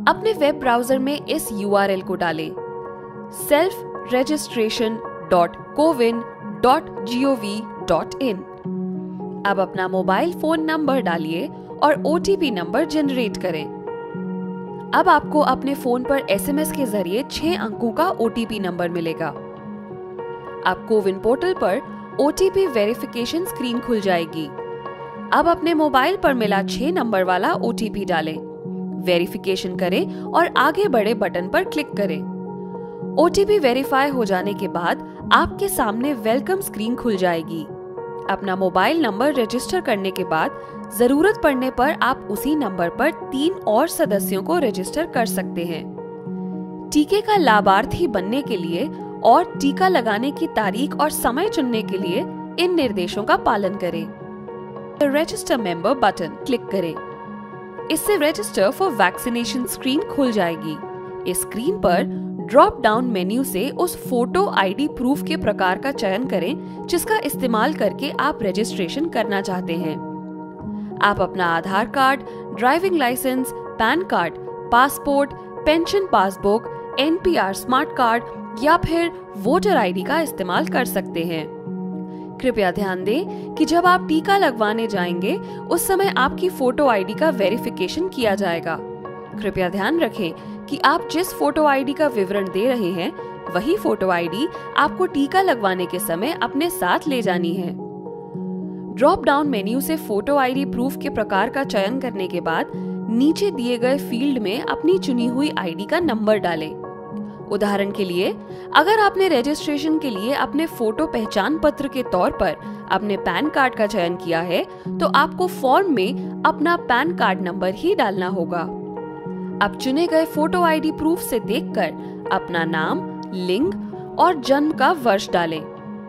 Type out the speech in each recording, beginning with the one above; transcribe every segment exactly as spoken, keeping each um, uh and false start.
अपने web browser में इस यू आर एल को डालें self registration dot CoWIN dot G O V dot in. अब अपना मोबाइल फोन नंबर डालिए और O T P number generate करें। अब आपको अपने फोन पर एस एम एस के जरिए छह अंकों का ओ टी पी नंबर मिलेगा। अब कोविन पोर्टल पर O T P verification screen खुल जाएगी। अब अपने मोबाइल पर मिला छह नंबर वाला ओ टी पी डालें, वेरिफिकेशन करें और आगे बढ़े बटन पर क्लिक करें। ओ टी पी वेरीफाई हो जाने के बाद आपके सामने वेलकम स्क्रीन खुल जाएगी। अपना मोबाइल नंबर रजिस्टर करने के बाद जरूरत पड़ने पर आप उसी नंबर पर तीन और सदस्यों को रजिस्टर कर सकते हैं। टीके का लाभार्थी बनने के लिए और टीका लगाने की तारीख और समय चुनने के लिए इन निर्देशों का पालन करें। रजिस्टर मेंबर बटन क्लिक करें। इससे रजिस्टर फॉर वैक्सीनेशन स्क्रीन खुल जाएगी। इस स्क्रीन पर ड्रॉप डाउन मेन्यू से उस फोटो आईडी प्रूफ के प्रकार का चयन करें जिसका इस्तेमाल करके आप रजिस्ट्रेशन करना चाहते हैं। आप अपना Aadhaar card, driving licence, PAN card, passport, pension passbook, N P R smart card या फिर वोटर आईडी का इस्तेमाल कर सकते हैं। कृपया ध्यान दें कि जब आप टीका लगवाने जाएंगे उस समय आपकी फोटो आईडी का वेरिफिकेशन किया जाएगा। कृपया ध्यान रखें कि आप जिस फोटो आईडी का विवरण दे रहे हैं वही फोटो आईडी आपको टीका लगवाने के समय अपने साथ ले जानी है। ड्रॉप डाउन मेन्यू से फोटो आईडी प्रूफ के प्रकार का चयन करने के बाद नीचे दिए गए फील्ड में अपनी चुनी हुई आईडी का नंबर डालें। उदाहरण के लिए, अगर आपने रजिस्ट्रेशन के लिए अपने फोटो पहचान पत्र के तौर पर अपने पैन कार्ड का चयन किया है तो आपको फॉर्म में अपना पैन कार्ड नंबर ही डालना होगा। अब चुने गए फोटो आईडी प्रूफ से देखकर अपना नाम, लिंग और जन्म का वर्ष डालें।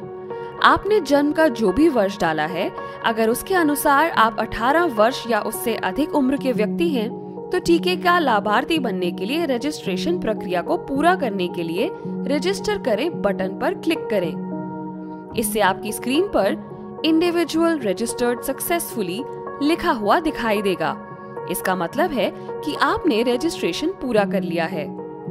आपने जन्म का जो भी वर्ष डाला है, अगर उसके अनुसार आप अठारह वर्ष या उससे अधिक उम्र के व्यक्ति हैं, तो टीके का लाभार्थी बनने के लिए रजिस्ट्रेशन प्रक्रिया को पूरा करने के लिए रजिस्टर करें बटन पर क्लिक करें। इससे आपकी स्क्रीन पर इंडिविजुअल रजिस्टर्ड सक्सेसफुली लिखा हुआ दिखाई देगा। इसका मतलब है कि आपने रजिस्ट्रेशन पूरा कर लिया है।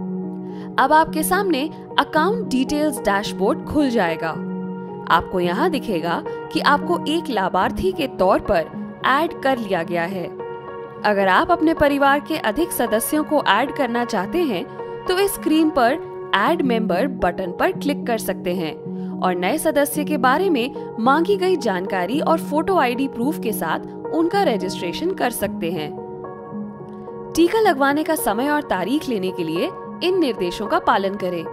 अब आपके सामने अकाउंट डिटेल्स डैशबोर्ड खुल जाएगा। आपको यहाँ दिखेगा कि आपको एक लाभार्थी के तौर पर ऐड कर लिया गया है। अगर आप अपने परिवार के अधिक सदस्यों को ऐड करना चाहते हैं तो इस स्क्रीन पर ऐड मेंबर बटन पर क्लिक कर सकते हैं और नए सदस्य के बारे में मांगी गई जानकारी और फोटो आईडी प्रूफ के साथ उनका रजिस्ट्रेशन कर सकते हैं। टीका लगवाने का समय और तारीख लेने के लिए इन निर्देशों का पालन करें।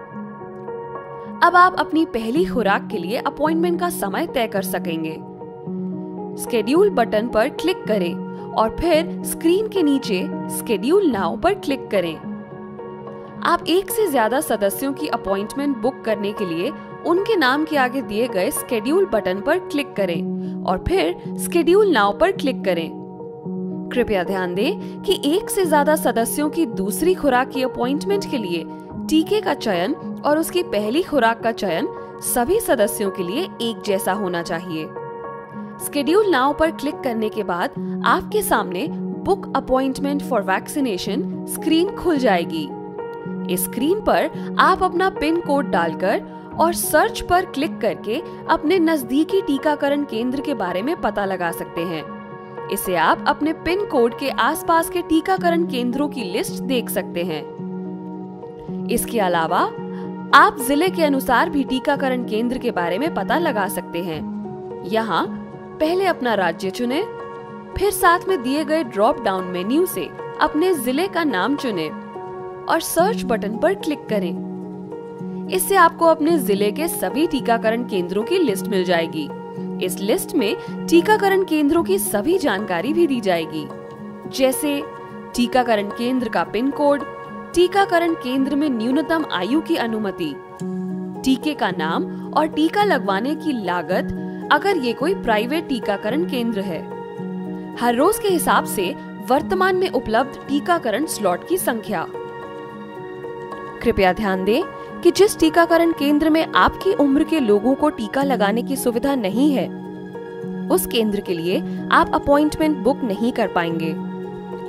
अब आप अपनी पहली खुराक के लिए अपॉइंटमेंट का समय तय कर सकेंगे। स्केड्यूल बटन पर क्लिक करें और फिर स्क्रीन के नीचे स्केड्यूल नाउ पर क्लिक करें। आप एक से ज्यादा सदस्यों की अपॉइंटमेंट बुक करने के लिए उनके नाम के आगे दिए गए स्केड्यूल बटन पर क्लिक करें और फिर स्केड्यूल नाउ पर क्लिक करें। कृपया ध्यान दें कि एक से ज्यादा सदस्यों की दूसरी खुराक की अपॉइंटमेंट के लिए टीके का चयन और उसकी पहली खुराक का चयन सभी सदस्यों के लिए एक जैसा होना चाहिए। स्केड्यूल नाउ पर क्लिक करने के बाद आपके सामने book appointment for vaccination screen खुल जाएगी। इस स्क्रीन पर आप अपना पिन कोड डालकर और सर्च पर क्लिक करके अपने नजदीकी टीकाकरण केंद्र के बारे में पता लगा सकते हैं। इससे आप अपने पिन कोड के आसपास के टीकाकरण केंद्रों की लिस्ट देख सकते हैं। इसके अलावा आप जिले के अनुसार भी टीकाकरण केंद्र के बारे में पता लगा सकते हैं। यहाँ पहले अपना राज्य चुनें, फिर साथ में दिए गए ड्रॉप डाउन मेन्यू से अपने जिले का नाम चुनें और सर्च बटन पर क्लिक करें। इससे आपको अपने जिले के सभी टीकाकरण केंद्रों की लिस्ट मिल जाएगी। इस लिस्ट में टीकाकरण केंद्रों की सभी जानकारी भी दी जाएगी, जैसे टीकाकरण केंद्र का पिन कोड, टीकाकरण केंद्र में न्यूनतम आयु की अनुमति, टीके का नाम और टीका लगवाने की लागत अगर ये कोई प्राइवेट टीकाकरण केंद्र है। हर रोज के हिसाब से वर्तमान में उपलब्ध टीकाकरण स्लॉट की संख्या। कृपया ध्यान दें कि जिस टीकाकरण केंद्र में आपकी उम्र के लोगों को टीका लगाने की सुविधा नहीं है, उस केंद्र के लिए आप अपॉइंटमेंट बुक नहीं कर पाएंगे।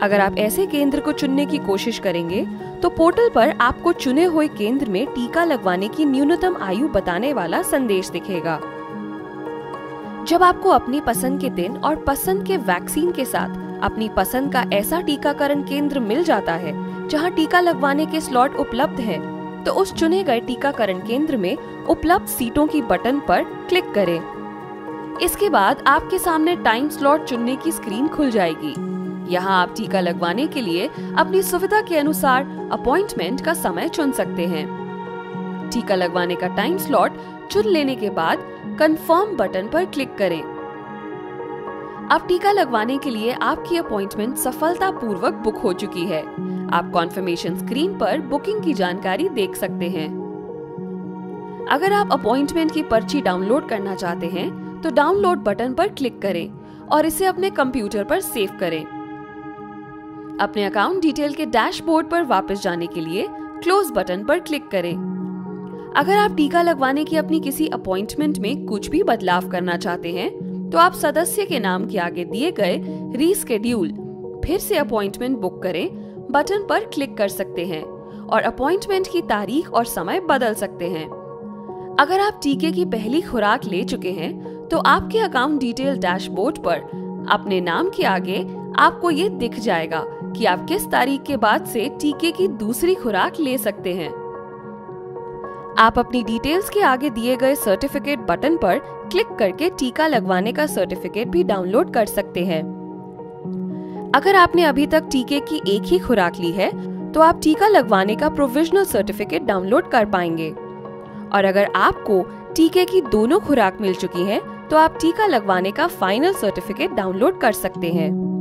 अगर आप ऐसे केंद्र को चुनने की कोशिश करेंगे तो पोर्टल पर आपको चुने हुए केंद्र में टीका लगवाने की न्यूनतम आयु बताने वाला संदेश दिखेगा। जब आपको अपनी पसंद के दिन और पसंद के वैक्सीन के साथ अपनी पसंद का ऐसा टीकाकरण केंद्र मिल जाता है जहां टीका लगवाने के स्लॉट उपलब्ध है, तो उस चुने गए टीकाकरण केंद्र में उपलब्ध सीटों की बटन पर क्लिक करें। इसके बाद आपके सामने टाइम स्लॉट चुनने की स्क्रीन खुल जाएगी। यहाँ आप टीका लगवाने के लिए अपनी सुविधा के अनुसार अपॉइंटमेंट का समय चुन सकते हैं। टीका लगवाने का टाइम स्लॉट चुन लेने के बाद कंफर्म बटन पर क्लिक करें। अब टीका लगवाने के लिए आपकी अपॉइंटमेंट सफलतापूर्वक बुक हो चुकी है। आप कॉन्फर्मेशन स्क्रीन पर बुकिंग की जानकारी देख सकते हैं। अगर आप अपॉइंटमेंट की पर्ची डाउनलोड करना चाहते हैं तो डाउनलोड बटन पर क्लिक करें और इसे अपने कंप्यूटर पर सेव करें। अपने अकाउंट डिटेल के डैशबोर्ड पर वापस जाने के लिए क्लोज बटन पर क्लिक करें। अगर आप टीका लगवाने की अपनी किसी अपॉइंटमेंट में कुछ भी बदलाव करना चाहते हैं तो आप सदस्य के नाम के आगे दिए गए रीस्केड्यूल फिर से अपॉइंटमेंट बुक करें बटन पर क्लिक कर सकते हैं और अपॉइंटमेंट की तारीख और समय बदल सकते हैं। अगर आप टीके की पहली खुराक ले चुके हैं तो आपके अकाउंट डिटेल डैशबोर्ड पर अपने नाम के आगे आपको ये दिख जाएगा कि आप किस तारीख के बाद से टीके की दूसरी खुराक ले सकते हैं। आप अपनी डिटेल्स के आगे दिए गए सर्टिफिकेट बटन पर क्लिक करके टीका लगवाने का सर्टिफिकेट भी डाउनलोड कर सकते हैं। अगर आपने अभी तक टीके की एक ही खुराक ली है तो आप टीका लगवाने का प्रोविजनल सर्टिफिकेट डाउनलोड कर पाएंगे, और अगर आपको टीके की दोनों खुराक मिल चुकी है तो आप टीका लगवाने का फाइनल सर्टिफिकेट डाउनलोड कर सकते हैं।